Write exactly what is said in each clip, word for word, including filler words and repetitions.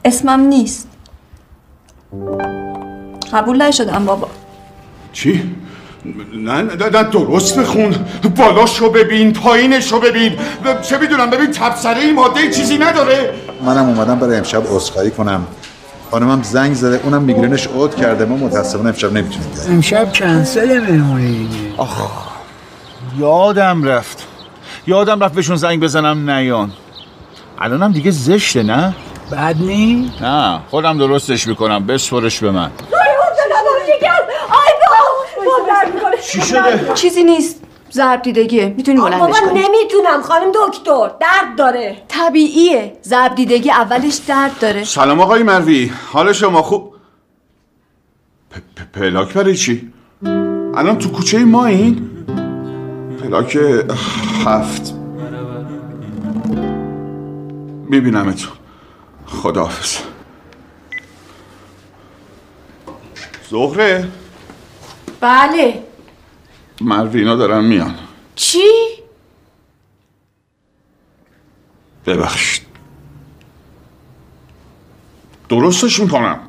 اسمم نیست. قبول نشدم بابا. چی؟ نه نه نه درست بخون. بالاشو ببین، پایینشو ببین، چه میدونم ببین تبصره این ماده چیزی نداره. منم اومدم برای امشب عذرخواهی کنم. خانمم زنگ زده، اونم میگرینش عود کرده، ما متاسفانه امشب نمیتونیم بریم. امشب کنسل مهمونی دیگه. آخ یادم رفت یادم رفت بهشون زنگ بزنم نیان. الانم دیگه زشته نه؟ بد نی؟ نه خودم درستش میکنم، بسپرش به من. چی شده؟ چیزی نیست، ضرب دیدگیه، میتونی بلندش کنی. بابا نمیتونم خانم دکتر، درد داره. طبیعیه، ضرب دیدگی اولش درد داره. سلام آقای مروی، حال شما خوب؟ پلاک برای چی؟ الان تو کوچه ما این؟ پلاک هفت. میبینمتون. خداحافظ. زهره؟ بله. مروینا دارن میان. چی؟ ببخشید. درستش میکنم.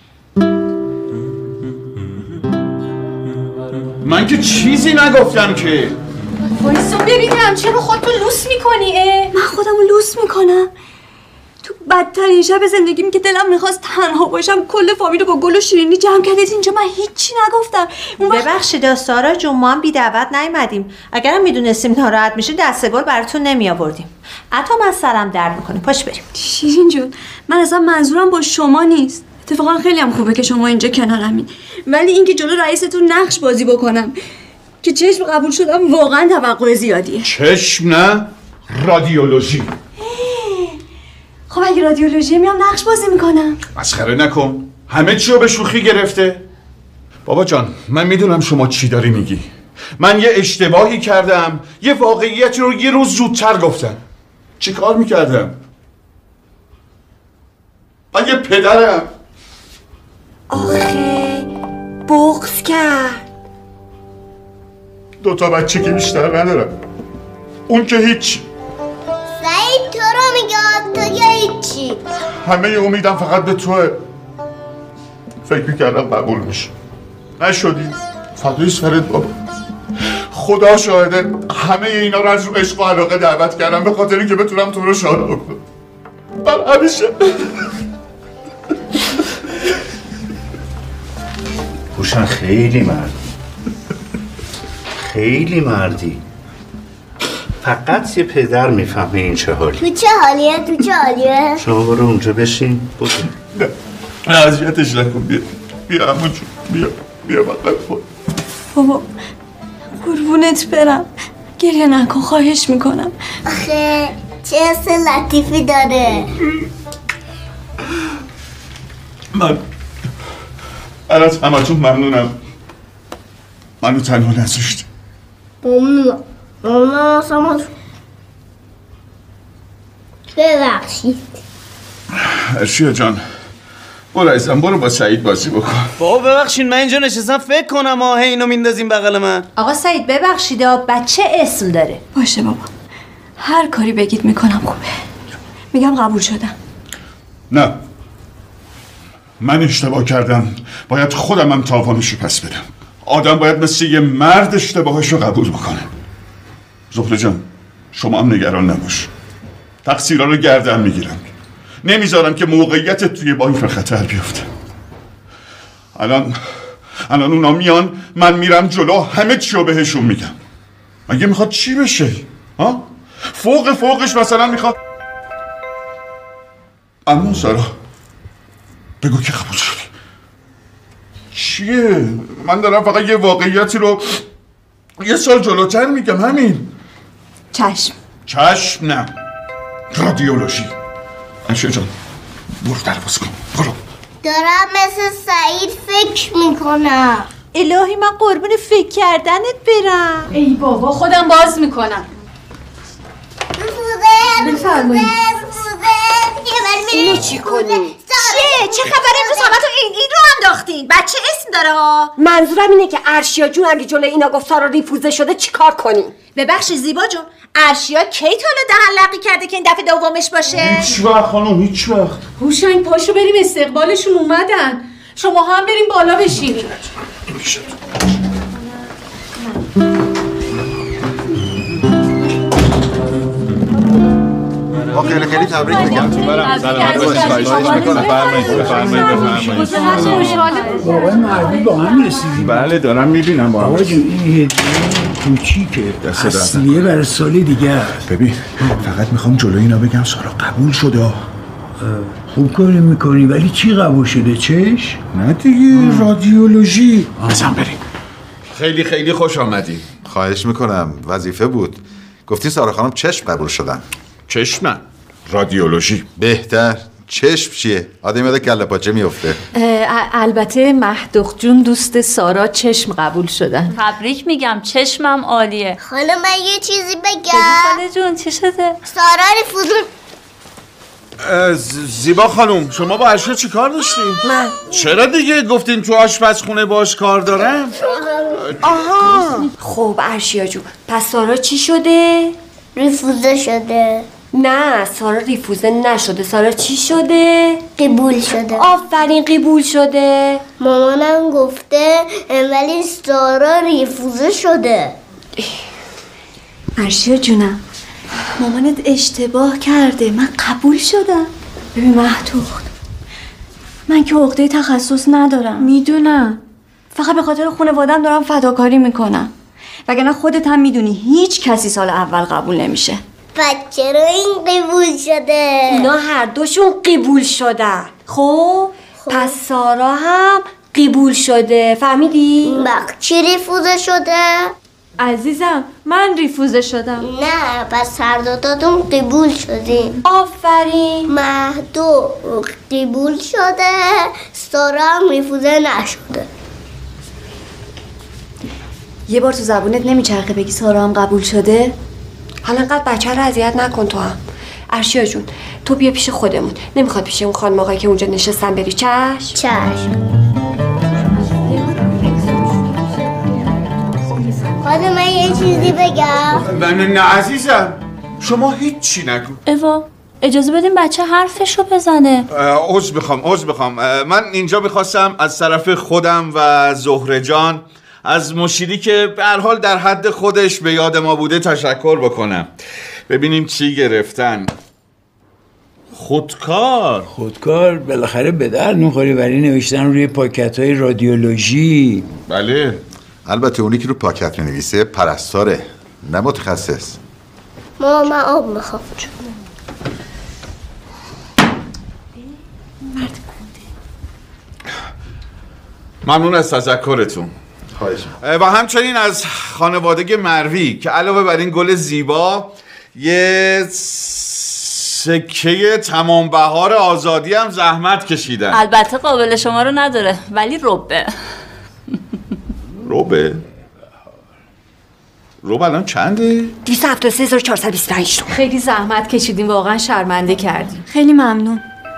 من که چیزی نگفتم که. وایسا ببینم چرا خودتو لوس میکنی؟ اه؟ من خودمو لوس میکنم. تو بدترین شب زندگیم که دلم میخواست تنها باشم کل فامیل رو با گل و شیرینی جمع کردید اینجا، من هیچی نگفتم. اون وقت... ببخشید سارا جون، ما هم بی دعوت نیومدیم. اگرم میدونستیم ناراحت میشه دسته گل براتون نمی آوردیم. عطا من سرم درد میکنه، پاش بریم. شیرین جون من اصلا منظورم با شما نیست. اتفاقا خیلی هم خوبه که شما اینجا کنارمین، ولی اینکه جلو رئیستون نقش بازی بکنم که چشم قبول شدم واقعا توقع زیادیه. چشم نه، رادیولوژی. خب اگه رادیولوژی میام نقش بازی میکنم. مسخره نکن، همه چی رو به شوخی گرفته. بابا جان من میدونم شما چی داری میگی. من یه اشتباهی کردم، یه واقعیتی رو یه روز زودتر گفتم. چی کار میکردم؟ من یه پدرم. آخه بغض کرد. دوتا بچه که بیشتر ندارم. اون که هیچ. سعید تو رو میگه، تو که هیچی. همه امیدم فقط به توه. فکر میکردم قبول میشه، نشدی. فدای سرت بابا. خدا شاهده همه اینا رو از رو عشق و علاقه دعوت کردم به خاطری که بتونم تو رو شاد کنم. من همیشه روشن خیلی مردی، خیلی مردی. فقط یه پدر میفهمه این چه حالی. تو چه حالیه؟ تو چه حالیه؟ شما برو اونجا بشین بگو. نه نه اذیتش نکن. بیا بیا عمو جون، بیا بیا بغل خود. بابا قربونت برم، گریه نکن خواهش میکنم. آخه چه حس لطیفی داره. من من از همتون ممنونم. منو تنها نذاشتی. ممنونم ممنونم از همتون. ببخشید. ارشیا جان برو عزیزم، برو با سعید بازی بکن. بابا ببخشید من اینجا نشستم فکر کنم آه اینو میندازیم بغل من. آقا سعید ببخشید بچه اسم داره. باشه بابا، هر کاری بگید میکنم خوبه. میگم قبول شدم. نه من اشتباه کردم، باید خودم هم تاوانشو پس بدم. آدم باید مثل یه مرد اشتباهشو قبول بکنه. زهره جان شما هم نگران نباش، تقصیرها رو گردن میگیرم، نمیذارم که موقعیت توی بانک به خطر بیفته. الان الان اونا میان، من میرم جلو، همه چی رو بهشون میگم. مگه میخواد چی بشه؟ ها؟ فوق فوقش مثلا میخواد. اما سارا بگو که قبول شدی. چیه؟ من دارم فقط یه واقعیتی رو یه سال جلوتر میگم، همین. چشم. چشم نه، رادیولوژی. ارشیا جان برو در باز کن، برو. دارم مثل سعید فکر میکنم. الهی من قربون فکر کردنت برم. ای بابا خودم باز میکنم. بفرمایید. اینو چی کنی؟ چیه؟ چه خبره امروز همه تو این این رو انداختین؟ بچه اسم داره ها؟ منظورم اینه که ارشیا جون اگه جلوی اینا گفت سارا ریفوزه شده چیکار کنیم؟ ببخشید زیبا جون، ارشیا کی تولو دهلقی کرده که این دفعه دومش باشه؟ هیچ وقت خانم هیچ وقت. هوشنگ پاشو بریم استقبالشون اومدن. شما هم بریم بالا بشینیم. با خیلی خیلی تبریک میگم. سلامت باشید. خواهش میکنم. بفرمایید بفرمایید بفرمایید. بابای مردی با هم رسیدیم. بله دارم میبینم با هم. بابا جون این هدیه کوچیکه. اصلیه برای سال دیگه است. ببین فقط میخوام جلوی اینا بگم سارا قبول شده. خوب کاری میکنی ولی چی قبول شده؟ چش؟ نه دیگه رادیولوژی. بزن بریم. خیلی خیلی خوش آمدی. خواهش میکنم وظیفه بود. گفتی سارا خانم چشم قبول شدن. چشم نه رادیولوژی. بهتر. چشم چیه؟ آدم یاد کله پاچه میفته. البته مهدوخ جون دوست سارا چشم قبول شدن. تبریک میگم چشمم عالیه. خانم من یه چیزی بگم. خاله جون چی شده؟ سارا ریفوزون. زیبا خانم شما با ارشیا چی کار داشتی؟ من چرا دیگه گفتین تو آشپزخونه باش کار دارم؟ آها خب ارشیا جون پس سارا چی شده؟ ریفوزه شده. نه سارا ریفوزه نشده. سارا چی شده؟ قبول شده. آفرین قبول شده. مامانم گفته ولی سارا ریفوزه شده. ارشیا جونم مامانت اشتباه کرده. من قبول شدم. ببین مهدوخ من که عقده تخصص ندارم. میدونم فقط به خاطر خانواده‌ام دارم فداکاری میکنم. وگرنه خودت هم میدونی هیچ کسی سال اول قبول نمیشه. پس چرا این قبول شده؟ اینا هر دوشون قبول شدن. خب پس سارا هم قبول شده. فهمیدی؟ بخ چی ریفوزه شده؟ عزیزم من ریفوزه شدم. نه پس هر دوتاتون قبول شدین. آفرین. مهدو قبول شده سارا هم ریفوزه نشده. یه بار تو زبونت نمیچرخه بگی سارا هم قبول شده؟ حالا انقدر بچه رو اذیت نکن تو هم. ارشیا جون تو بیا پیش خودمون. نمیخواد پیش اون خانم آقایی که اونجا نشستن بری؟ چشم چشم. خانم من یه چیزی بگم. نه نه نه عزیزم شما هیچی نگو. ایوا اجازه بدیم بچه حرفشو بزنه. عذر بخوام عذر بخوام من اینجا میخواستم از طرف خودم و زهره جان از مشیری که به هر حال در حد خودش به یاد ما بوده تشکر بکنم. ببینیم چی گرفتن. خودکار خودکار بالاخره به درد میخوری ولی نوشتن روی پاکت های رادیولوژی. بله البته اونی که رو پاکت مینویسه پرستاره نه متخصص. ماما من آب میخوام. ممنون از تذکرتون. و همچنین از خانواده مروی که علاوه بر این گل زیبا یه سکه تمام بهار آزادی هم زحمت کشیدن. البته قابل شما رو نداره ولی ربه. ربه؟ رب الان چنده؟ دویست و هفتاد و سه هزار و چهارصد و بیست و پنج. خیلی زحمت کشیدیم واقعا شرمنده کردیم. خیلی ممنون.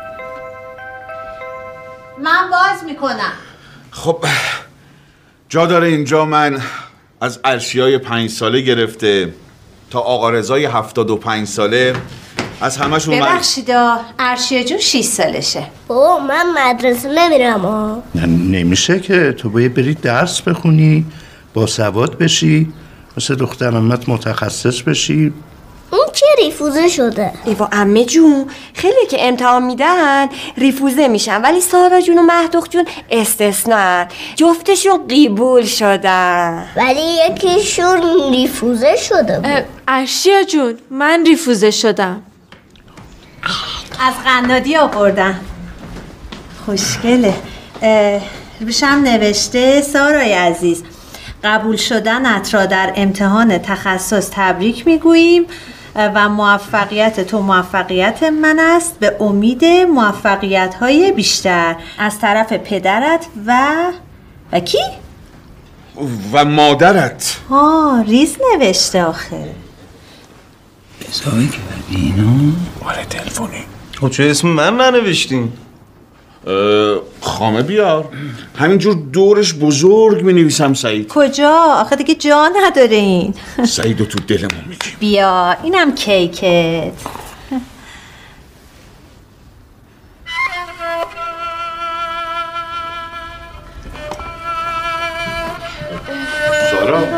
من باز میکنم. خب جا داره اینجا من از ارشیای پنج ساله گرفته تا آقا رضای هفتاد و پنج ساله از همشون ببخشیدا ارشیا جون شش سالشه. او من مدرسه نمیرم ها. نه نمیشه که تو باید بری درس بخونی با سواد بشی مثل دخترمت متخصص بشی. اون که ریفوزه شده. ایوا عمه جون خیلی که امتحان میدن ریفوزه میشن ولی سارا جون و مهدوخ جون استثناء. جفتشون قبول شدن ولی یکیشون ریفوزه شده بود. ارشیا جون من ریفوزه شدم. از قنادی آوردن. خوشگله. روشم نوشته سارای عزیز قبول شدنت را در امتحان تخصص تبریک میگوییم و موفقیت تو موفقیت من است به امید موفقیت های بیشتر از طرف پدرت و و کی؟ و مادرت. ها ریز نوشته آخه. بزایی کردی اینو؟ آره تلفنی. خب چه اسم من ننوشتین؟ خامه بیار. همینجور دورش بزرگ می نویسم سعید. کجا؟ آخه دیگه جا نداره این. سعیدو تو دلمون میگی. بیا اینم کیکت. سارا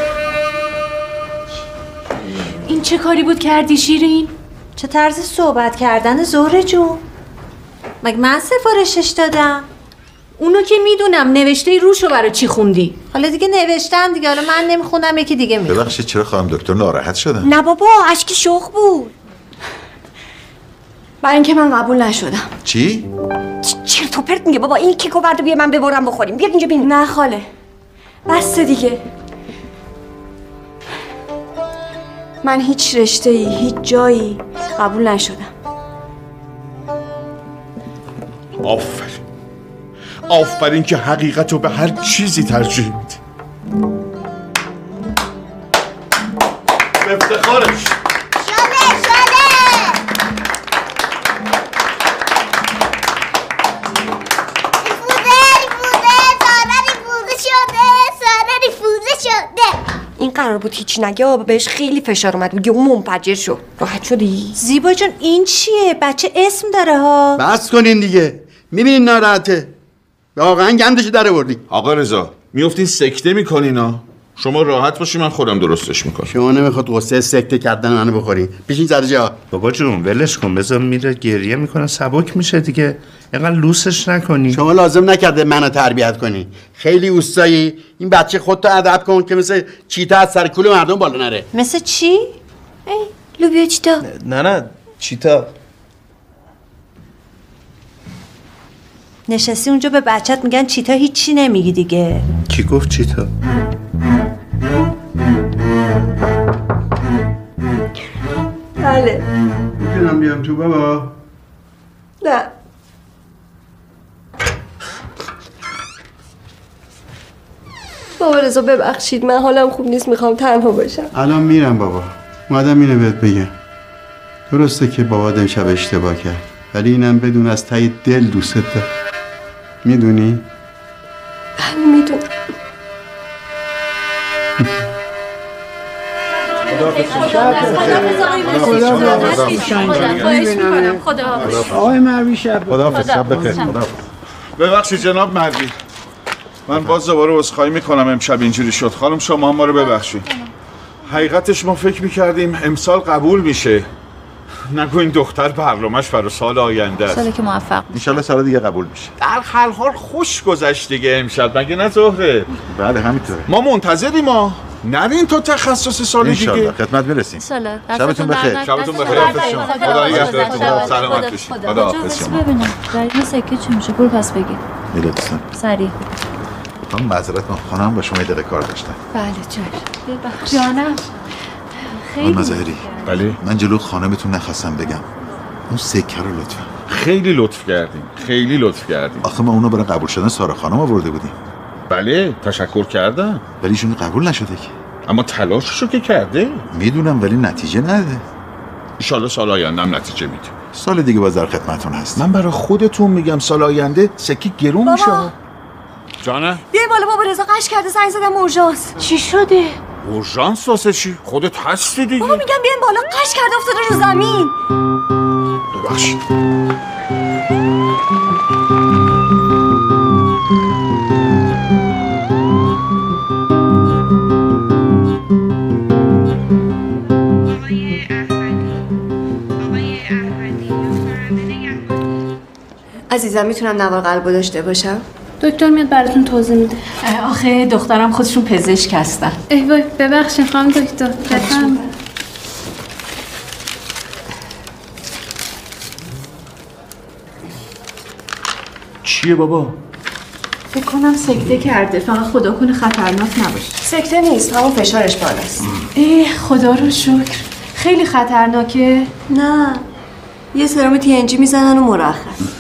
این چه کاری بود کردی شیرین؟ چه طرز صحبت کردن زهره جون؟ مگه من سفارشش دادم؟ اونو که میدونم، نوشته روشو برای چی خوندی؟ حالا دیگه نوشتن دیگه، حالا من نمیخونم یکی دیگه میخونه. ببخشید چرا خانم دکتر ناراحت شدن؟ نه بابا اشک شوق بود. برای اینکه من قبول نشدم. چی؟ چرت و پرت میگه بابا. این کیکو برد بیا من ببرم بخوریم. بیا اینجا ببین. نه خاله بس دیگه. من هیچ رشته ای هیچ جایی قبول نشدم. آفرین آفرین که حقیقت رو به هر چیزی ترجیح میدی. افتخارش شده شده ریفوزه ریفوزه سارا ریفوزه شده سارا ریفوزه شده. این قرار بود هیچی نگه، بهش خیلی فشار اومد. میگه اون منفجر شد. راحت شدی؟ زیبا جون این چیه؟ بچه اسم داره ها. بس کنین دیگه. میبینین ناراحته. واقعا گندشو در آوردی. آقا رضا میافتین سکته میکنین ها. شما راحت باشی من خودم درستش میکنم. شما نمیخواد قصه سکته کردن منو بخوری. پیشین سر جا. بابا جون ولش کن، بذار میره گریه میکنه سبک میشه دیگه. اینقدر لوسش نکنی. شما لازم نکرده منو تربیت کنی. خیلی اوستایی. این بچه خودتو ادب کن که مثل چیتا از سر کول مردم بالا نره. مثل چی؟ ای لوبیا چیتا. نه نه چیتا. نشستی اونجا به بچت میگن چیتا، هیچی نمیگی دیگه. کی گفت چیتا؟ بله. میتونم بیام تو بابا؟ نه بابا رضا ببخشید، من حالم خوب نیست، میخوام تنها باشم. الان میرم بابا. اومدم اینو بهت بگم. درسته که بابا امشب اشتباه کرد، ولی اینم بدون از ته دل دوست داره. میدونی؟ بله میدونم. آقای مروی شب خداحافظ. شب بخیر. خداحافظ. ببخشید جناب مردی، من باز دوباره عذرخواهی میکنم امشب اینجوری شد. خانم شما ما رو ببخشید. حقیقتش ما فکر میکردیم امسال قبول میشه. نگو این دختر برنامه‌اش برای سال آینده است. سالی که موفق ان شاءالله سال دیگه قبول میشه. در هر حال خوش گذشت دیگه امشب، مگه نه زهره؟ بله همینطوره. ما منتظریم. ما نرین تو تخصص سال دیگه. ان خدمت میرسیم. شبتون بخیر. شبتون بخیر. خدا نگهدارتون. سلامت باشید. خداحافظ شما. ببینم برای سکه چی میشه؟ برو پس بگی. میله دوستان. سریع. خانم معذرت میخوام، خانم با شما یه دقیقه کار داشتم. بله چشم. جانم. خیلی مظاهری. بله. من جلو خانمتون نخواستم بگم. اون سکه رو لطفا. خیلی لطف کردیم. خیلی لطف کردیم. آخه ما اونو برای قبول شدن سارا خانم آورده بودیم. بله تشکر کردم. ولی ایشون قبول نشده که. اما تلاششو که کرده. میدونم ولی نتیجه نده. ان شاءالله سال آینده هم نتیجه میده. سال دیگه باز در خدمتتون هست. من برای خودتون میگم سال آینده سکه گرون میشه. جانه؟ بیاین بالا بابا رضا قش کرده، زنگ زدم اورژانس. چی شده؟ اورژانس واسه چی؟ خودت هستی دیگه. بابا میگم بیاین بالا، قش کرده افتاده رو زمین. ببخشید. عزیزم میتونم نوار قلبو داشته باشم؟ دکتر میاد براتون توضیح میده. آخه دخترم خودشون پزشک هستن. ای وای ببخشید خانم دکتر. بفرمایید. چیه بابا؟ فکر کنم سکته کرده، فقط خدا کنه خطرناک نباشه. سکته نیست، همون فشارش بالاست. ای خدا رو شکر. خیلی خطرناکه؟ نه، یه سرم تی ان جی میزنن و مرخص.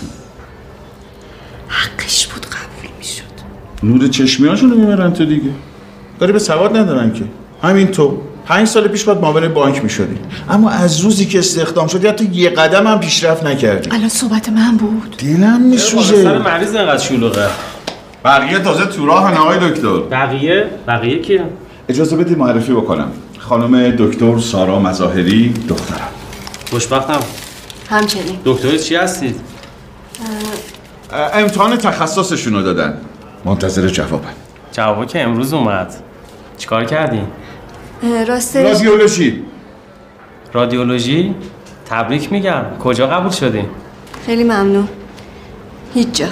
حقش بود قبول میشد. نور چشمیاشونو میبرن تو دیگه. داری به سواد ندارن که. همین تو پنج سال پیش باید معاون بانک میشدی، اما از روزی که استخدام شدی حتی یه قدم هم پیشرفت نکردی. الان صحبت من بود. دلم میسوزه. سر مریض اینقدر شلوغه. بقیه تازه تو راهن آقای دکتر. بقیه؟ بقیه کیه؟ اجازه بدید معرفی بکنم. خانم دکتر سارا مظاهری دخترم. خوشبختم. همچنین. دکتر چی هستید؟ امتحان تخصصشون رو دادن. منتظر جوابن. جوابا که امروز اومد. چیکار کردی؟ راستش رادیولوژی. رادیولوژی؟ تبریک میگم. کجا قبول شدی؟ خیلی ممنون. هیچ جا.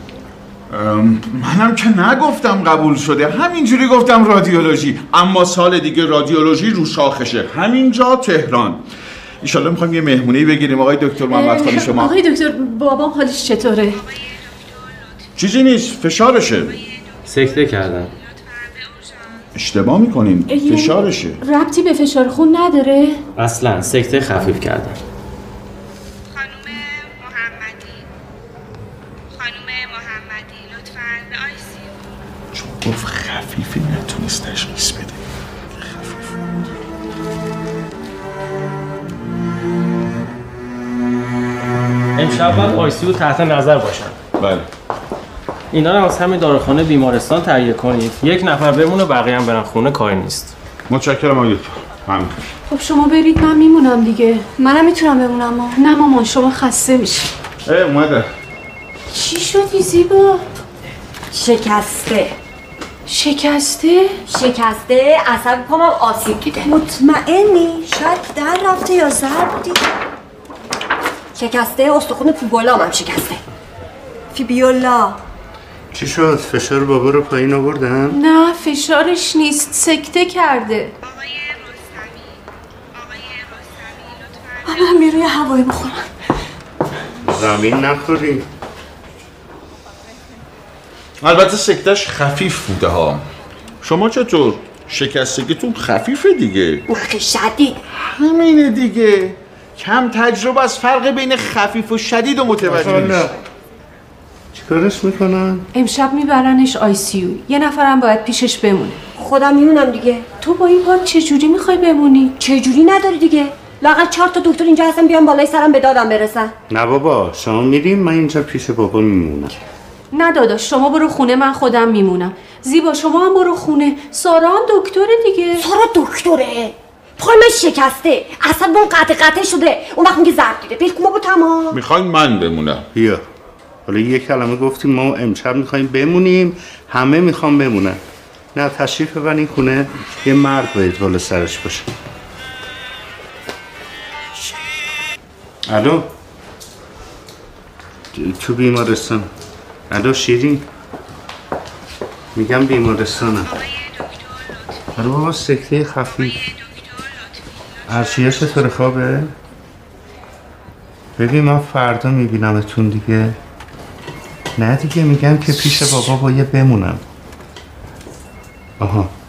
منم که نگفتم قبول شده، همینجوری گفتم رادیولوژی، اما سال دیگه رادیولوژی رو شاخشه، همینجا تهران. ایشالله میخوایم یه مهمونی بگیریم. آقای دکتر محمد خالی شما. آقای دکتر بابام حالش چطوره؟ چیزی نیست، فشارشه. سکته کردن. اشتباه میکنیم، فشارشه. ربطی به فشار خون نداره؟ اصلا سکته خفیف کردن. خانم محمدی خانم محمدی لطفاً به آی سی یو. چون گفت خفیفی نتونست تشخیص بده. خفیف. امشب باید آی سی یو تحت نظر باشن. بله. اینا رو از همین داروخانه بیمارستان تهیه کنید. یک نفر بمونه بقیه هم برن خونه، کاری نیست. متشکرم آقای دکتر. ممنون. خب شما برید، من میمونم دیگه. منم میتونم بمونم ما. نه مامان شما خسته میشی. اه اومده. چی شدی زیبا؟ شکسته. شکسته؟ شکسته، عصب پامم آسیب دیده. مطمئنی؟ شاید در رفته یا ضرب دیده. شکسته، استخون فیبولام هم شکسته. فیبیولا. چی شد؟ فشار بابا رو پایین آوردن؟ نه فشارش نیست، سکته کرده. من بیروی هوایی بخورم. زمین نخوری. البته سکتش خفیف بوده ها. شما چطور؟ شکستگیتون خفیفه دیگه. اخ شدید. همینه دیگه. کم تجربه از فرق بین خفیف و شدید و متوجه نیست. چیکارش میکنن؟ امشب میبرنش آی سی یو. یه نفرم باید پیشش بمونه. خودم میمونم دیگه. تو با این پات چجوری میخوای بمونی؟ چجوری نداری دیگه. لااقل چهار تا دکتر اینجا هستن بیان بالای سرم به دادم برسن. نه بابا شما میریم، من اینجا پیش بابا میمونم. نه داداش شما برو خونه، من خودم میمونم. زیبا شما هم برو خونه. سارا هم دکتره دیگه. سارا دکتره؟ پای من شکسته، اصلا اون قطع قطع شده، اون وقت میگه ضرب دیده. بلکن ما با تمام. میخواین من بمونم. بیا حالا یه کلمه گفتیم ما امشب میخوایم بمونیم، همه میخوام بمونن. نه تشریف ببرین خونه، یه مرد باید بالا سرش باشه. الو تو بیمارستان. الو شیرین، میگم بیمارستانم. آره بابا سکته خفیف. ارشیه چطور خوابه؟ ببین من فردا میبینمتون دیگه. نه دیگه میگم که پیش بابا باید بمونم. آها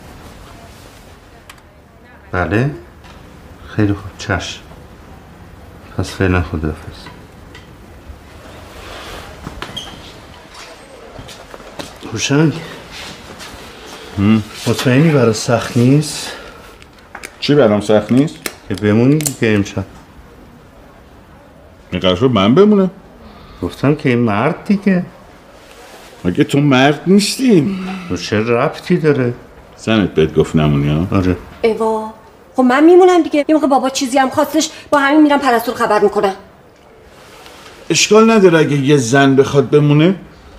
بله خیلی خوب چشم. پس فعلا خداحافظ. هوشنگ مطمئنی برای سخت نیست؟ چی برام سخت نیست؟ که بمونی که امشب. این قرار شد من بمونم؟ گفتم که این مرد دیگه. مگه تو مرد نیستی؟ چه ربطی داره؟ زنت بهت گفت نمونی ها؟ آره. ایوا خب من میمونم دیگه. یه موقع بابا چیزی هم خواستش با همین میرم پرستو رو خبر میکنم. اشکال نداره اگه یه زن بخواد بمونه؟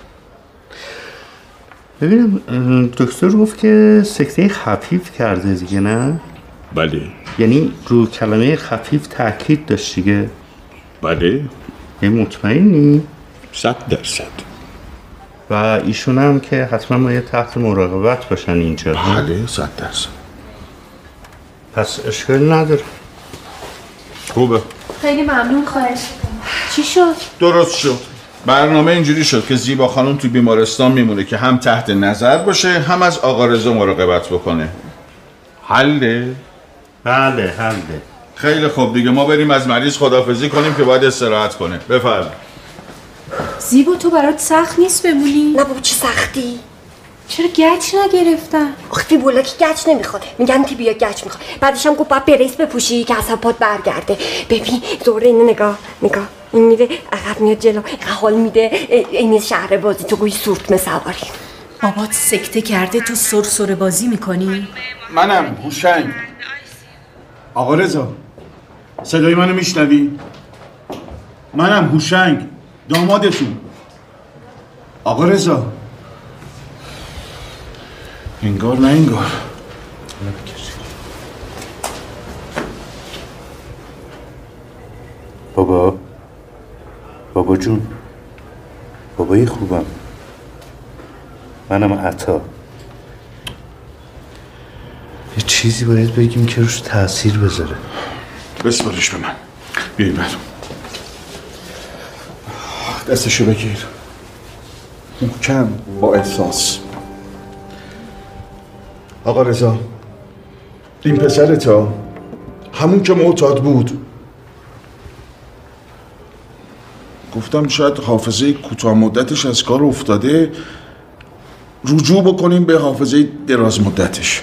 ببینم دکتر گفت که سکته خفیف کرده دیگه نه؟ بله. یعنی رو کلمه خفیف تاکید داشت دیگه؟ بله. یعنی مطمئنی؟ صد درصد. و ایشون هم که حتما باید تحت مراقبت باشن اینجا. بله صد درصد. پس اشکال نداره. خوبه. خیلی ممنون. خواهش. چی شد؟ درست شد. برنامه اینجوری شد که زیبا خانم تو بیمارستان میمونه که هم تحت نظر باشه هم از آقا رضا مراقبت بکنه. حله؟ بله حله. خیلی خوب دیگه ما بریم از مریض خداحافظی کنیم که باید استراحت کنه. بفرمایید. زیبا تو برات سخت نیست بمونی؟ نه بابا چه سختی. چرا گچ نگرفتن؟ آخه فیبولا که گچ نمیخواد، میگن که بیا گچ میخواد. بعدش هم گفت باید بریس بپوشی که اصلا پات برگرده. ببین زهره اینو نگاه نگاه، این میره عقب میاد جلو، حال میده این شهر بازی تو گویی سورت سواری. بابات سکته کرده تو سرسره بازی میکنی؟ منم هوشنگ. آقا رضا صدای منو میشنوی؟ منم هوشنگ دامادتون. آقا رضا انگار نه انگار. بابا بابا جون، بابایی خوبم. منم عطا. یه چیزی باید بگیم که روش تأثیر بذاره. بسپارش به من. بیایی برم. دستشو بگیر محکم با احساس. آقا رضا این پسرتا همون که معتاد بود. گفتم شاید حافظه کوتاه مدتش از کار افتاده، رجوع بکنیم به حافظه دراز مدتش.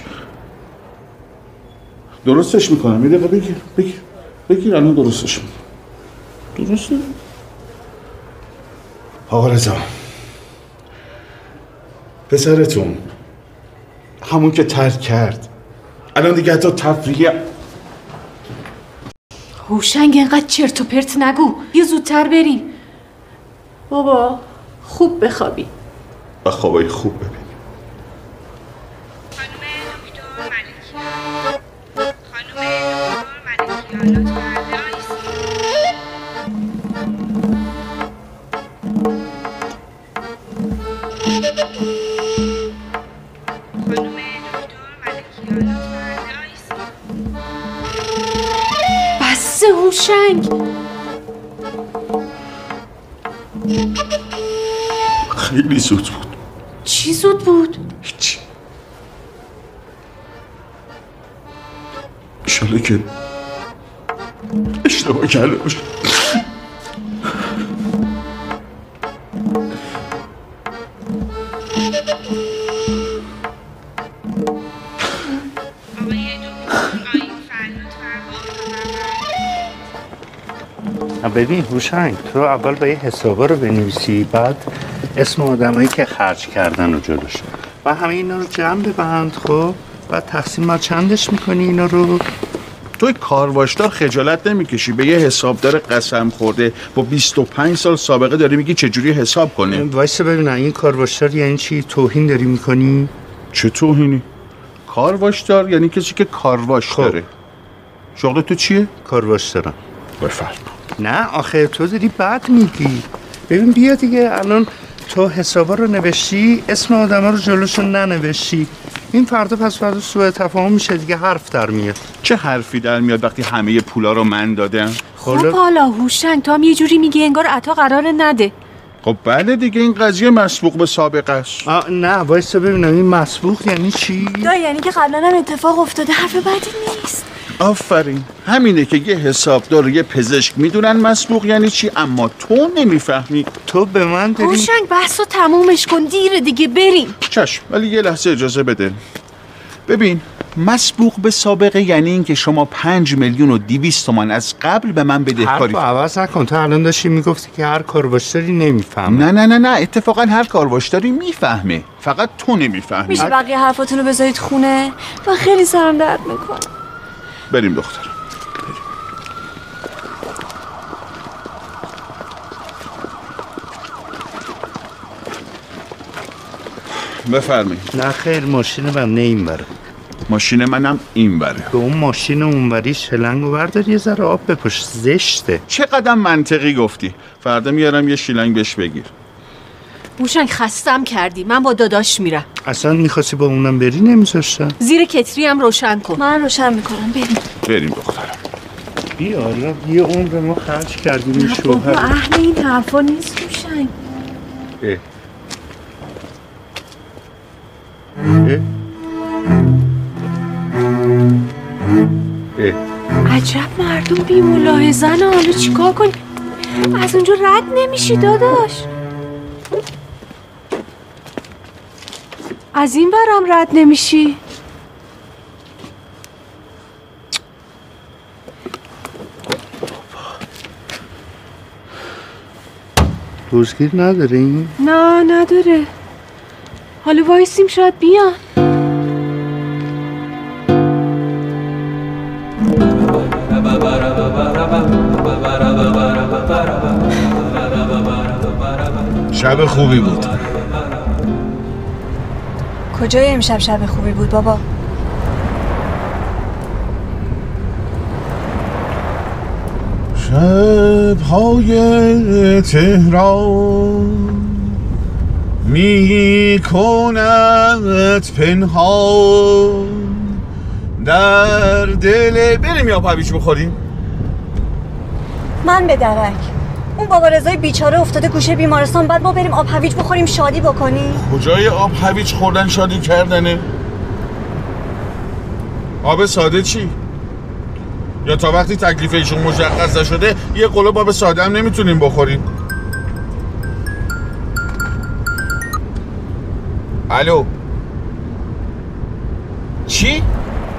درستش میکنم. یه دقیقه بگیر بگیر بگیر الان درستش میکنم. درسته؟ آقا رضا پسرتون همون که ترک کرد الان دیگه حتی تفریح. هوشنگ اینقدر چرت و پرت نگو، بیا زودتر بریم. بابا خوب بخوابی و خوابای خوب ببین. بسه هوشنگ. خیلی زود بود. چی زود بود؟ هیچی. انشالله که اشتباه کرده باشه. ببین هوشنگ، تو اول به یه حسابا رو بنویسی، بعد اسم آدمایی که خرج کردن و جلوش، و همه اینا رو جمع ببند. خب بعد تقسیم بر چندش میکنی اینا رو. توی کارواشدار خجالت نمیکشی به یه حسابدار قسم خورده با بیست و پنج سال سابقه داری میگی چجوری حساب کنه؟ وایسا ببینم این کارواشدار یعنی چی؟ توهین داری میکنی؟ چه توهینی؟ کارواشدار یعنی کسی که کارواش خب. داره. شغل تو چیه؟ کارواش دارم. بفرما. نه آخه تو داری بد میگی. ببین بیا دیگه، الان تو حسابا رو نوشتی، اسم آدما رو جلوشون ننوشتی، این فردا پس فردا سوء تفاهم میشه دیگه، حرف در میاد. چه حرفی در میاد وقتی همه پولا رو من دادم؟ خب حالا هوشنگ تو هم یه جوری میگی انگار عطا قراره نده. خب بله دیگه، این قضیه مسبوق به سابقه است. نه وایسا ببینم این مسبوق یعنی چی؟ دا یعنی که قبلا هم اتفاق افتاده، حرف بدی نیست. آفرین، همینه که یه حسابدار یه پزشک میدونن مسبوق یعنی چی، اما تو نمیفهمی. تو به من داری هوشنگ بحثو تمومش کن، دیره دیگه بریم. چشم، ولی یه لحظه اجازه بده. ببین، مسبوق به سابقه یعنی این که شما پنج میلیون و دیویست تومان از قبل به من بدهکاری. حرفو عوض نکن. تو الان داشتی میگفتی که هر کارواشداری نمیفهمه. نه نه نه نه اتفاقا هر کارواشداری میفهمه، فقط تو نمیفهمی. میشه بقیه حرفاتونو بذارید خونه؟ من خیلی سرم درد میکنه. بریم دخترم. بفرمایید. نه خیر، ماشین من نه این بره. ماشین منم این بره. به اون ماشین اونوری شلنگو بردار یه ذره آب بپاش، زشته. چقدر منطقی گفتی. فردا میارم یه شیلنگ بهش بگیر. هوشنگ خستم کردی، من با داداش میرم. اصلا میخواستی با اونم بری نمیذاشتم. زیر کتری هم روشن کن. من روشن میکنم. بریم بریم دخترم. بیا حالا یه عمر ما خرج کردیم این شوهر. بابا اهل این حرفا نیست هوشنگ. اه اه اه عجب مردم بی ملاحظه‌ن. حالا چیکار کنی؟ از اونجا رد نمیشی داداش. از این برم رد نمیشی؟ روزگیر نداری؟ نه نداره. حالا وایسیم شاید بیان. شب خوبی بود. کجای امشب شب خوبی بود بابا؟ شب‌های تهران می کند پنهان در دل. بریم یا پویج بخوریم؟ من به درک. اون بابا رضای بیچاره افتاده گوشه بیمارستان، بعد ما بریم آب هویج بخوریم شادی بکنیم. کجای آب هویج خوردن شادی کردنه؟ آب ساده چی؟ یا تا وقتی تکلیف ایشون مشخص نشده یه قلوب آب ساده هم نمیتونیم بخوریم؟ الو چی؟ ای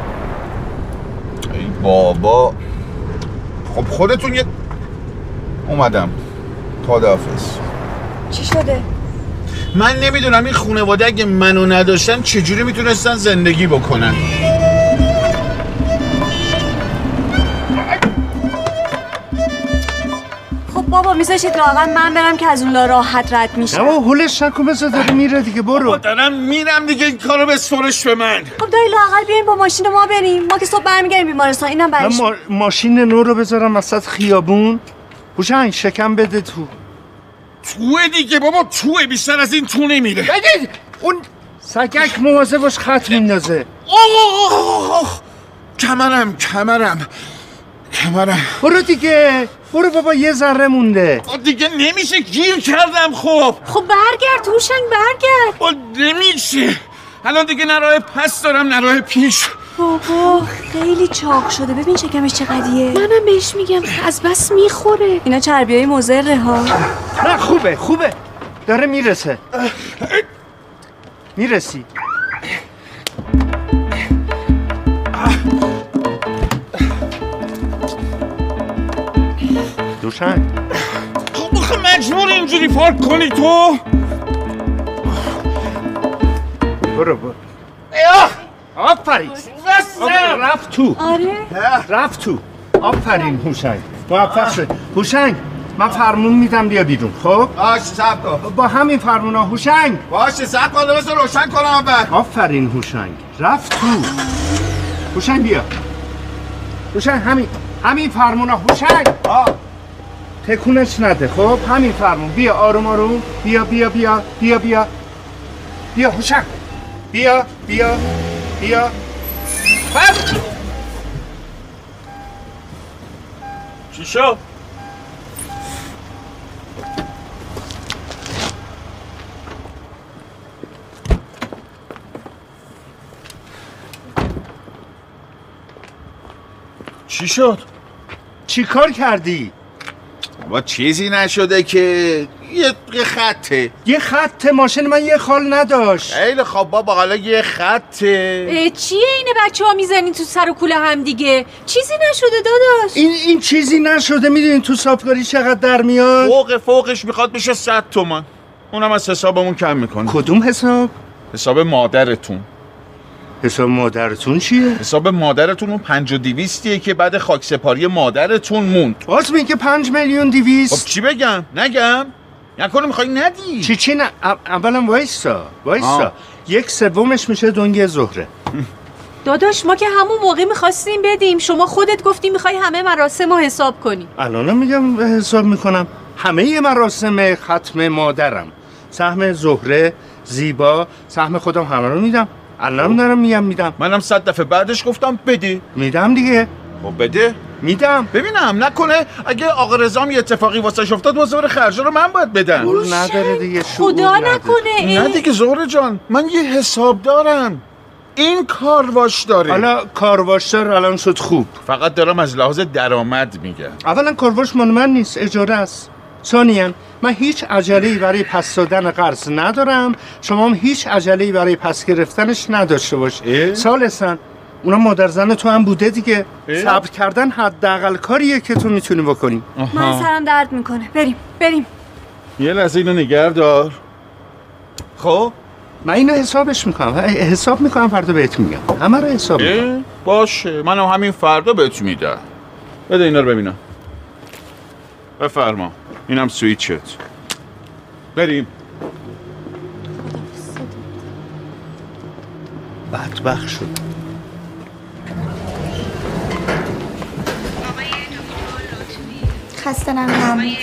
بابا، خب خودتون یه اومدم. خداحافظ. چی شده؟ من نمیدونم این خانواده اگه منو نداشتن چجوری میتونستن زندگی بکنن. خب بابا میذاشید لااقل من برم که از اون لا راحت رد میشم. اما هولش نکن، بذار داره میره دیگه. برو. دارم میرم دیگه، این کارو بسپرش به من. خب دایی لااقل بیاین با ماشین ما بریم، ما که صبح برمیگردیم بیمارستان. اینم برش ما... ماشین نو رو بذارم وسط خیابون. هوشنگ شکم بده تو. توه دیگه بابا، توه. بیشتر از این تو نمیره. بدید اون سگک مواظب باش خط میندازه. آه کمرم کمرم کمرم. برو دیگه، برو بابا، یه ذره مونده. دیگه نمیشه، گیر کردم. خب خب برگرد هوشنگ، برگرد. نمیشه الان دیگه، نه راه پس دارم نه راه پیش. بابا خیلی چاق شده، ببین شکمش چقدیه. منم بهش میگم از بس میخوره. اینا چربیای مضره ها. نه خوبه خوبه، داره میرسه. میرسی. دوشن خب آخه مجبور اینجوری پارک کنی تو. برو برو. آفرین. رفت تو. آره رفت تو. آفرین هوشنگ، موفق شد. هوشنگ من فرمون میدم بیا بیرون. خب باشه صبر کن. با همین فرمونا هوشنگ. باشه صبر کن، بذار روشن کنم اول. آفرین هوشنگ، رفت تو. هوشنگ بیا. هوشنگ همین همین فرمونا. هوشنگ تکونش نده. خب همین فرمون. بیا آروم آروم. بیا بیا بیا بیا بیا بیا هوشنگ. بیا بیا بیا. فرد چی شد؟ چی شد؟ چی کار کردی؟ با چیزی نشده که یه خطه. یه خط؟ ماشین من یه خال نداشت. خیلی خوب بابا، حالا یه خطه. چیه اینه بچه ها میزنین تو سر و کوله هم دیگه؟ چیزی نشده داداش. این این چیزی نشده. میدونین تو صافکاری چقدر در میاد؟ فوق فوقش میخواد بشه صد تومن. اونم از حسابمون کم میکنه. کدوم حساب؟ حساب مادرتون. حساب مادرتون چیه؟ حساب مادرتون اون پنج و دیویستیه که بعد خاکسپاری مادرتون موند. باز میگه پنج میلیون دیویست. خب چی بگم؟ نگم؟ نکنه میخوای ندی؟ چی چی نه؟ اولا وایسا وایسا. یک سومش میشه دنگ زهره. داداش ما که همون موقع میخواستیم بدیم، شما خودت گفتی میخوای همه مراسم رو حساب کنی. الانم میگم حساب میکنم. همه مراسم ختم مادرم، سهم زهره، زیبا، سهم خودم همه رو میدم. الانم دارم میگم میدم. منم صد دفعه بعدش گفتم بده. میدم دیگه. خب بده. میدم. ببینم نکنه اگه آقا رضام یه اتفاقی واسش افتاد واسه خرجا رو من باید بدم. شعور نداره دیگه. خدا نکنه. نه دیگه زهره جان، من یه حساب دارم. این کارواش داره. حالا کارواش داره الان شد خوب. فقط دارم از لحاظ درآمد میگم. اولا کارواش مال من نیست، اجاره است. ثانیاً من هیچ عجله‌ای برای پس دادن قرض ندارم، شما هم هیچ عجله‌ای برای پس گرفتنش نداشته باشید. ثالثاً اونا مادر زن تو هم بوده دیگه. صبر کردن حداقل کاریه که تو میتونی بکنی. من سرم درد میکنه. بریم بریم. یه لحظه اینو نگه دار. خب من اینو حسابش میکنم، حساب میکنم فردا بهت میگم. همه رو حساب میکنم. باشه منم همین فردا بهت میدم. بده اینا رو ببینم. بفرما. اینم سویچت. بریم. بدبخت شد. خسته نباشید.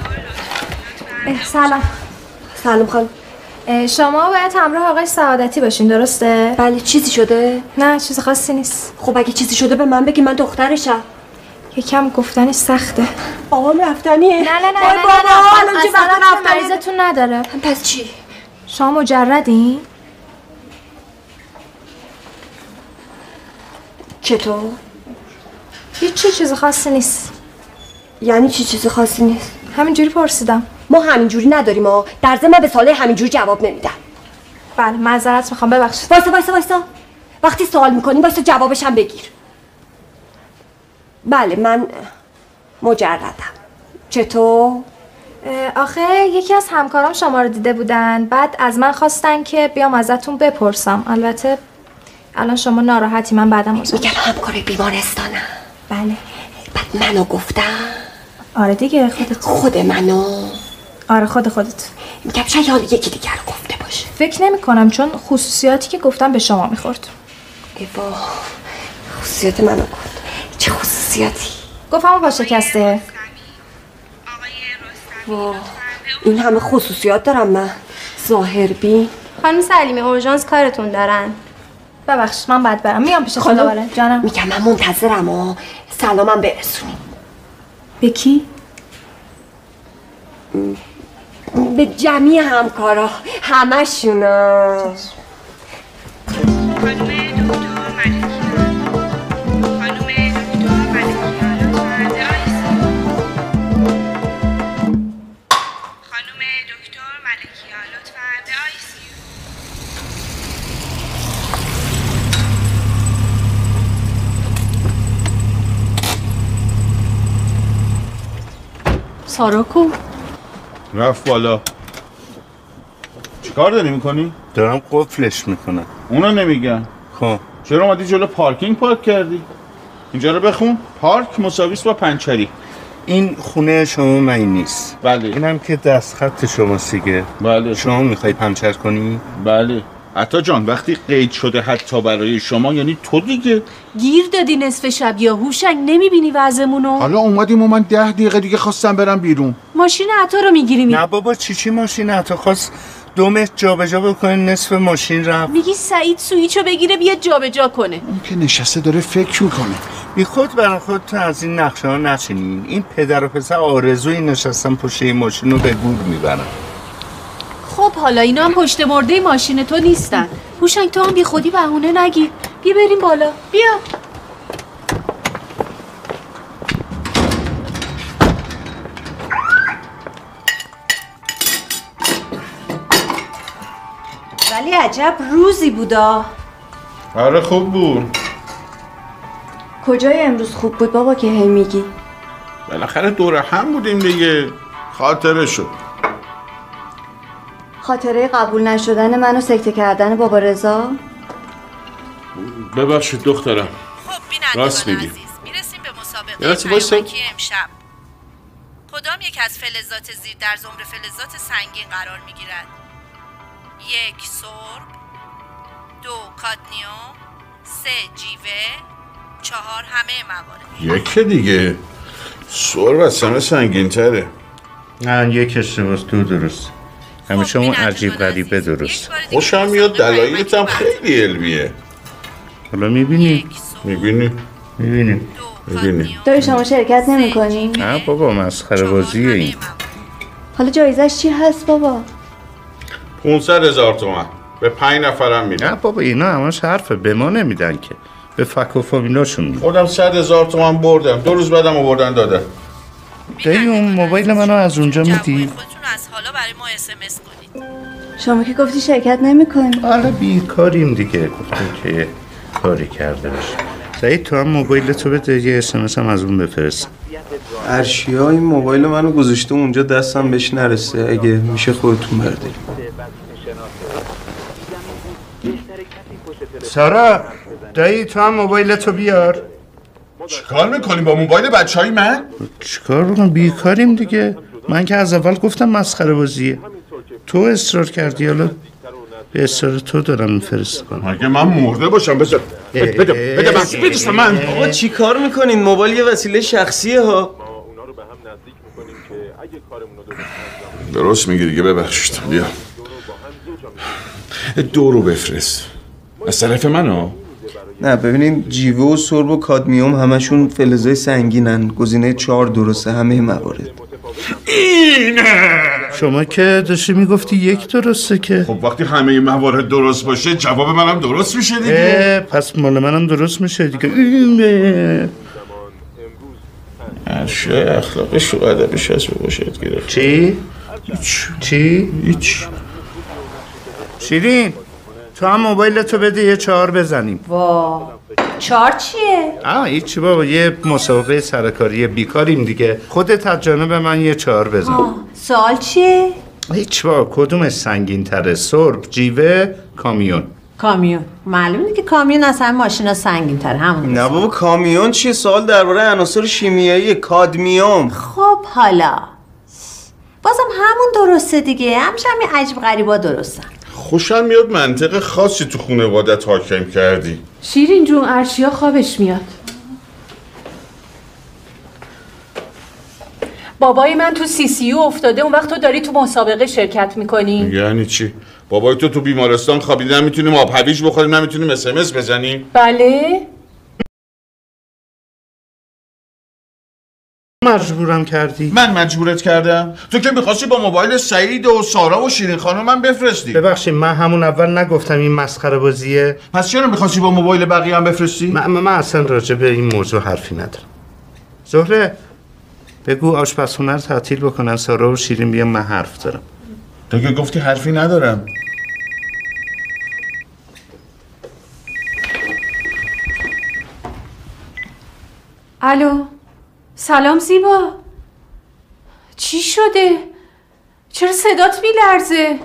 سلام. سلام خانم. شما باید همراه آقای سعادتی باشین درسته؟ بله. چیزی شده؟ نه چیز خاصی نیست. خب اگه چیزی شده به من بگی، من دخترشم. یکم گفتنش سخته. بابام رفتنیه. نه نه نه وای نه بابا نه الان چه اصلا وقت رفتنیه؟ مریضتون نداره. پس چی؟ شما مجردین؟ چطور؟ هیچی چیز خاصی نیست. یعنی چی چیز خاصی نیست؟ همینجوری پرسیدم. ما همینجوری نداریم ها. در ضمن من به سوال همینجوری جواب نمیدم. بله معذرت میخوام ببخشید. وایسا وایسا وایسا. وقتی سوال میکنیم وایسا جوابش هم بگیر. بله من مجردم. چطور؟ آخه یکی از همکارام شما رو دیده بودن، بعد از من خواستن که بیام ازتون بپرسم. البته الان شما ناراحتی، من بعدم مزاحم. میگم همکار بیمارستانم. بله. بعد منو گفتم. آره دیگه خودت. خود منو. آره خود خودت. میگم شاید یکی دیگر رو گفته باشه. فکر نمی کنم، چون خصوصیاتی که گفتم به شما میخورد. ای با خصوصیات منو گفت. چه خصوصیاتی؟ گفتم با شکسته. وا این همه خصوصیات دارم من. ظاهر بین. خانم سلیمی اورژانس کارتون دارن. ببخشید من بعد برم. میام پیش خدا باره جانم. میگم من منتظرم و سلامم برسونیم. به کی؟ به جمعی همکارا همشونا. سارا کو؟ رفت بالا. چیکار داری میکنی؟ دارم قفلش میکنم. اونا نمیگن. خب چرا اومدی جلو پارکینگ پارک کردی؟ اینجا رو بخون. پارک مساویس با پنچری. این خونه شما من نیست. بله. اینم که دست خط شما سیگه. بله. شما میخوای پنچر کنی؟ بله. عطا جان وقتی قید شده حتی برای شما یعنی تو دیگه. گیر دادی نصف شب یا هوشنگ نمیبینی وضعمونو؟ حالا اومدیم و من ده دقیقه دیگه خواستم برم بیرون. ماشین عطا رو میگیری می... نه بابا چی چی ماشین عطا خواست دو متر جابجا بکنه، نصف ماشین رفت. میگی سعید سویچو بگیره بیاد جابجا کنه. اون که نشسته داره فکر میکنه. بی خود برای خودت از این نقشه ها نچینین. این پدر و پسر آرزوی نشستن پشت این ماشین رو به گور میبرن. خب حالا اینا هم پشت مرده ماشین تو نیستن. هوشنگ تو هم بی خودی بهونه نگیر. بیا بریم بالا. بیا. ولی عجب روزی بودا. آره خوب بود. کجای امروز خوب بود بابا که هی میگی؟ بالاخره دور هم بودیم دیگه. خاطره شد. خاطره قبول نشدن من و سکته کردن بابا رضا؟ ببخشید دخترم. خب بینندگان راست میگی. عزیز میرسیم به مسابقه پیامکی امشب. کدام یک از فلزات زیر در زمره فلزات سنگین قرار میگیرد؟ یک سرب، دو کادمیوم، سه جیوه، چهار همه موارد. یک دیگه سرب از همه سنگین تره. نه یک اشتباس دو درست. همیشه اون عجیب غریبه درست. خوشم میاد دلایلت هم خیلی علمیه. حالا میبینی؟ میبینی؟ میبینی؟ میبینی؟ داری شما شرکت نمی کنی؟ نه بابا مسخره بازیه این. حالا جایزش چی هست بابا؟ پونصد هزار تومن به پنج نفرم میدن. نه بابا اینا همش حرفه، به ما نمیدن که، به فک و فامیلاشون میدن. خودم صد هزار تومن بردم، دو روز بعدم آوردن دادن. دایی اون موبایل منو از اونجا میدی؟ خودتون از حالا برای ما اس ام اس کنید. شما که گفتی شرکت نمی‌کنی. حالا بیکاریم دیگه، گفتیم که کاری کرده باشیم. سعید تو هم موبایل تو بده، یه اس ام اس هم از اون بفرست. ارشیا این موبایل منو گذاشته اونجا، دستم بهش نرسه، اگه میشه خودتون بردارید. سارا دایی تو هم موبایل تو بیار. چیکار میکنیم با موبایل بچهای من؟ چیکار بکنم؟ بیکاریم دیگه. من که از اول گفتم مسخره بازیه، تو اصرار کردی، حالا به اصرار تو دارم میفرستم. اگه من مرده باشم بذار بده بده بده من بده من. آقا چی کار میکنین؟ موبایل یه وسیله شخصیه ها. درست میگی دیگه، ببخشید. بیا دو رو بفرست از طرف من ها. نه ببینین، جیوه و سرب و کادمیوم همشون فلزای سنگینن. گزینه چهار درسته همه موارد. اینه شما که داشتی میگفتی یک درسته که. خب وقتی همه موارد درست باشه جواب منم درست میشه دیگه. پس مال منم درست میشه دیگه. اینه ارشه اخلاقش و ادبش هست باشد گرفت. چی؟ هیچ چی؟ هیچ. شیرین تو هم موبایل تو بده یه چهار بزنیم. وا چهار چیه؟ آه هیچی بابا، یه مسابقه سرکاری بیکاریم دیگه. خودت از جانب من یه چهار بزن. آه. سوال چیه؟ هیچ بابا، کدومش سنگین تره؟ سرب، جیوه، کامیون؟ کامیون. معلومه که کامیون از همه ماشینا سنگین تره. همون. نه بابا کامیون چیه؟ سوال درباره عناصر شیمیایی کادمیوم. خب حالا بازم همون درسته دیگه. همشه همین عجب غریبا درستن. خوشم میاد منطق خاصی تو خانوادت حاکم کردی. شیرین جون ارشیا خوابش میاد. بابای من تو سی سی یو افتاده، اون وقت تو داری تو مسابقه شرکت میکنی؟ یعنی چی؟ بابای تو تو بیمارستان خوابیده، نمیتونیم آب هویج بخوریم، نمیتونیم اس ام اس بزنیم؟ بله. مجبورم کردی؟ من مجبورت کردم؟ تو که میخواستی با موبایل سعید و سارا و شیرین خانم من بفرستی. ببخشید من همون اول نگفتم این مسخره بازیه؟ پس چرا میخواستی با موبایل بقیه هم بفرستی؟ من, من اصلا راجع به این موضوع حرفی ندارم. زهره بگو آشپزخونه رو تعطیل بکنن، سارا و شیرین بیان، من حرف دارم. تو که گفتی حرفی ندارم. الو سلام زیبا، چی شده؟ چرا صدات میلرزه؟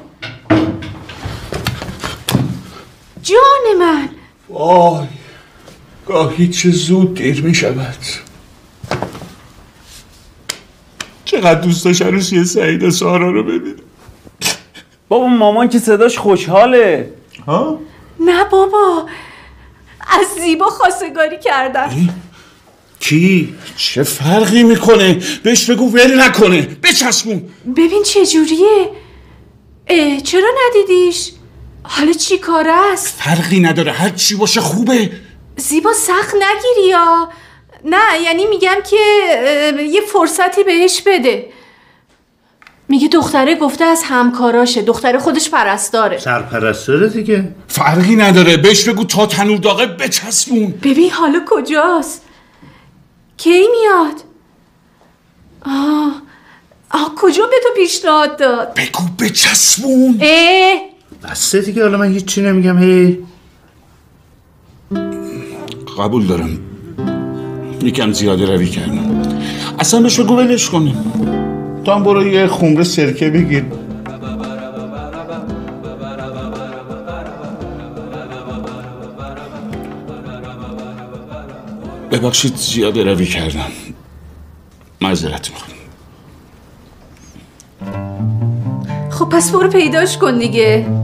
جان من. وای گاهی چه زود دیر میشود. چقدر دوست داشت عروسی سعید سارا رو ببینم. بابا مامان که صداش خوشحاله. ها؟ نه بابا، از زیبا خواستگاری کردم. کی؟ چه فرقی میکنه؟ بهش بگو ول نکنه، بچسبون. ببین چه جوریه. اه چرا ندیدیش؟ حالا چی کار است؟ فرقی نداره، هر چی باشه خوبه. زیبا سخت نگیری یا نه، یعنی میگم که یه فرصتی بهش بده. میگه دختره گفته از همکاراشه، دختره خودش پرستاره. سرپرستاره دیگه. فرقی نداره، بهش بگو تا تنور داغه بچسبون. ببین حالا کجاست؟ کی میاد؟ آه آه کجا به تو پیشنهاد داد؟ بگو بچسبون. اه بسته دیگه، حالا من هیچی نمیگم. هی قبول دارم یکم زیاده روی کردم، اصلا بهش بگو ولش کنه. تو هم برو یه خمره سرکه بگیر. ببخشید زیاده روی کردم، معذرت میخوام. خب پس برو پیداش کن دیگه.